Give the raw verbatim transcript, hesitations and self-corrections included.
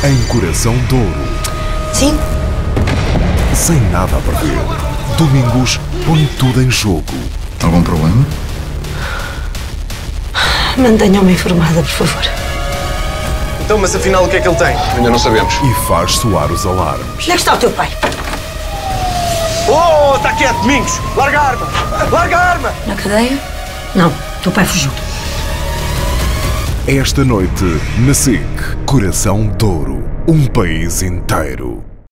Em Coração de Ouro. Sim? Sem nada a perder. Domingos põe tudo em jogo. Algum problema? Mantenham-me informada, por favor. Então, mas afinal o que é que ele tem? Ainda não sabemos. E faz soar os alarmes. Onde é que está o teu pai? Oh, está quieto, Domingos! Larga a arma! Larga a arma! Na cadeia? Não, o teu pai fugiu. Esta noite, na S I C, Coração de Ouro. Um país inteiro.